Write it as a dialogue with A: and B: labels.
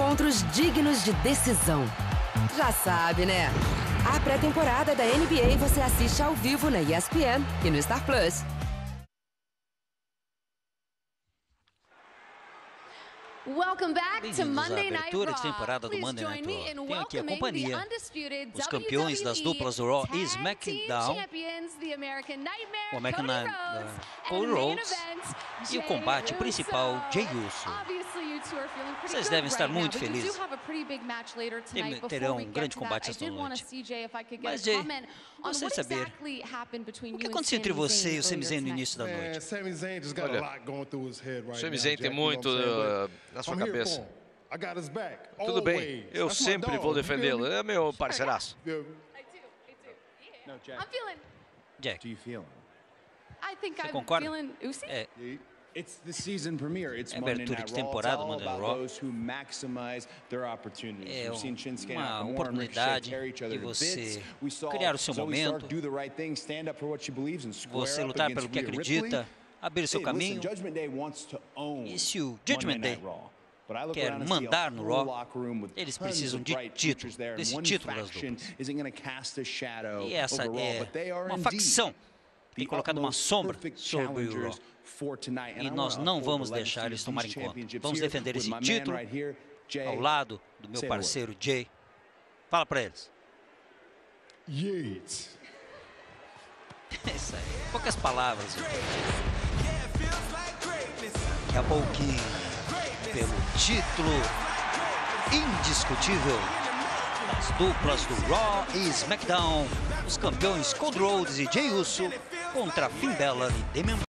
A: encontros dignos de decisão. Já sabe, né? A pré-temporada da NBA você assiste ao vivo na ESPN e no Star Plus.
B: Bem-vindos à abertura de temporada do Monday Night Raw. Tenho aqui a companhia, os campeões das duplas do Raw e SmackDown, o American Paul Rhodes e o combate principal, Jey Uso. Vocês devem estar muito felizes. Terão um grande combate esta noite. Mas, Jey, gostaria de saber o que aconteceu entre você e o Sami Zayn no início da noite.
C: Olha, o Sami Zayn tem muito na sua cabeça. Tudo bem, eu sempre vou defendê-lo. É meu parceiraço.
B: Jack, você concorda? É a abertura de temporada do Monday Night Raw. É uma oportunidade de você criar o seu momento, você lutar pelo que acredita, abrir seu caminho. E se o Judgment Day quer mandar no Raw, eles precisam de título, desse título das duplas. E essa é uma facção que tem colocado uma sombra sobre o Raw. E nós não vamos deixar eles tomarem conta. Vamos defender esse título ao lado do meu parceiro Jey. Fala pra eles.
D: Yates.
B: Isso aí. Poucas palavras. Daqui a pouquinho, pelo título indiscutível das duplas do Raw e SmackDown, os campeões Cody Rhodes e Jey Uso contra Finn Balor e Damian